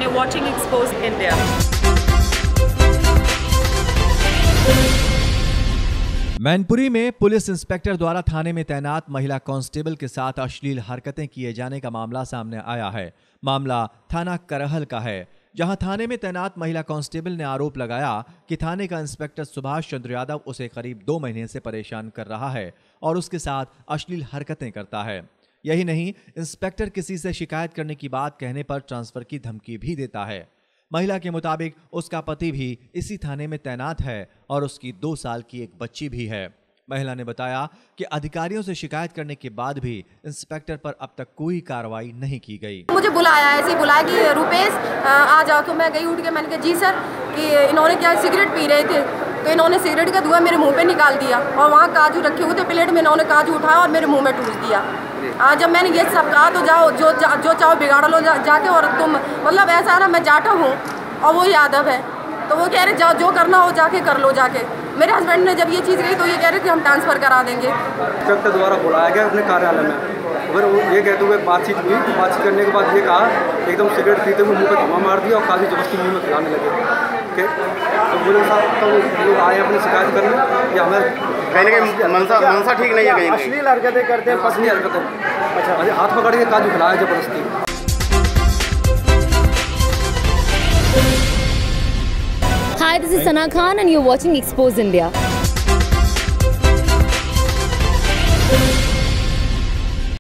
and you're watching Exposed India. Mainpuri में police inspector द्वारा थाने में तैनात महिला कांस्टेबल के साथ अश्लील हरकतें किए जाने का मामला सामने आया है। मामला थाना करहल का है, जहां थाने में तैनात महिला कांस्टेबल ने आरोप लगाया कि थाने का इंस्पेक्टर सुभाष चंद्र यादव उसे करीब 2 महीने से परेशान कर रहा है और उसके साथ अश्लील हरकतें करता है। यही नहीं, इंस्पेक्टर किसी से शिकायत करने की बात कहने पर ट्रांसफर की धमकी भी देता है। महिला के मुताबिक उसका पति भी इसी थाने में तैनात है और उसकी 2 साल की एक बच्ची भी है। महिला ने बताया कि अधिकारियों से शिकायत करने के बाद भी इंस्पेक्टर पर अब तक कोई कार्रवाई नहीं की गई। मुझे बुलाया, ऐसे ही बुलाया कि रुपेश आ जाओ, तो मैं गई उठ के। मैंने कहा जी सर, कि इन्होंने क्या सिगरेट पी रहे थे, तो इन्होंने सिगरेट का धुआं मेरे मुंह पे निकाल दिया और वहाँ काजू रखे हुए थे प्लेट में, इन्होंने काजू उठाया और मेरे मुंह में ठूस दिया। जब मैंने ये सब कहा तो जाओ, जो चाहो बिगाड़ लो जाके, और तुम मतलब ऐसा ना, मैं जाटा हूँ और वो यादव है, तो वो कह रहे जाओ, जो करना हो जाके कर लो जाके। मेरे हस्बैंड ने जब ये चीज़ कही तो ये कह रहे कि हम ट्रांसफ़र करा देंगे। इंस्पेक्टर द्वारा बुलाया गया अपने कार्यालय में, फिर वो ये कहते हुए बातचीत हुई। बातचीत करने के बाद ये कहा, एकदम सिगरेट पीते हुए मुँह पर धुआं मार दिया और काजू जबरदस्ती मुँह में खिलाने लगे। तो बोले साहब, तो लोग आए अपनी शिकायत करने, या हमें कहीं ना कहीं मनसा ठीक नहीं है, कहीं अश्लील हरकतें करते हैं, पसली हरकतें। अच्छा, हाथ पकड़ के काजू खिलाया जबरदस्ती। Hi, this is Sana Khan and you're watching Exposed India.